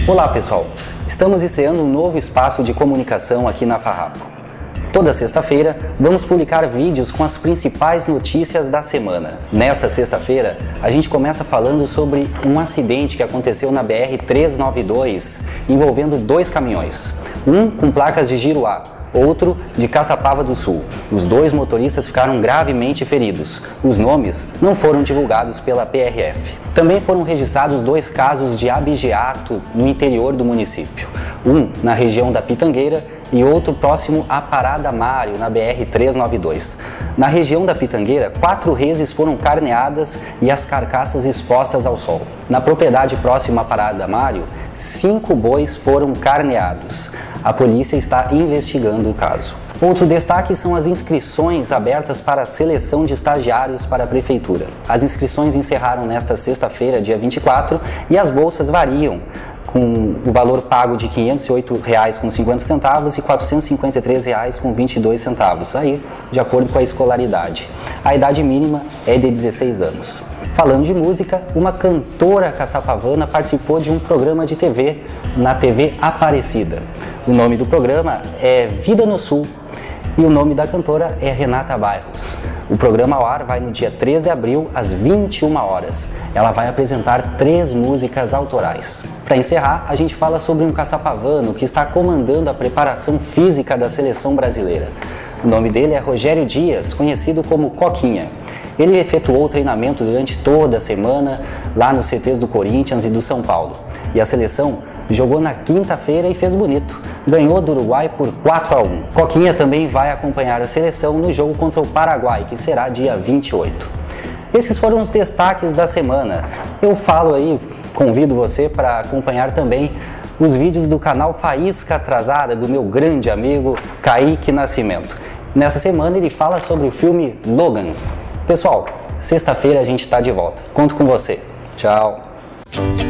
Olá pessoal, estamos estreando um novo espaço de comunicação aqui na Farrapo. Toda sexta-feira vamos publicar vídeos com as principais notícias da semana. Nesta sexta-feira a gente começa falando sobre um acidente que aconteceu na BR-392 envolvendo dois caminhões, um com placas de Giruá, outro de Caçapava do Sul. Os dois motoristas ficaram gravemente feridos. Os nomes não foram divulgados pela PRF. Também foram registrados dois casos de abigeato no interior do município. Um na região da Pitangueira e outro próximo à Parada Mário, na BR-392. Na região da Pitangueira, 4 reses foram carneadas e as carcaças expostas ao sol. Na propriedade próxima à Parada Mário, 5 bois foram carneados. A polícia está investigando o caso. Outro destaque são as inscrições abertas para a seleção de estagiários para a Prefeitura. As inscrições encerraram nesta sexta-feira, dia 24, e as bolsas variam, com o valor pago de R$ 508,50 e R$ 453,22, aí de acordo com a escolaridade. A idade mínima é de 16 anos. Falando de música, uma cantora caçapavana participou de um programa de TV na TV Aparecida. O nome do programa é Vida no Sul e o nome da cantora é Renata Bairros. O programa ao ar vai no dia 3 de abril, às 21 horas. Ela vai apresentar 3 músicas autorais. Para encerrar, a gente fala sobre um caçapavano que está comandando a preparação física da seleção brasileira. O nome dele é Rogério Dias, conhecido como Coquinha. Ele efetuou o treinamento durante toda a semana lá nos CTs do Corinthians e do São Paulo. E a seleção jogou na quinta-feira e fez bonito. Ganhou do Uruguai por 4-1. Coquinha também vai acompanhar a seleção no jogo contra o Paraguai, que será dia 28. Esses foram os destaques da semana. Eu falo aí, convido você para acompanhar também os vídeos do canal Faísca Atrasada, do meu grande amigo Kaique Nascimento. Nessa semana ele fala sobre o filme Logan. Pessoal, sexta-feira a gente está de volta. Conto com você. Tchau!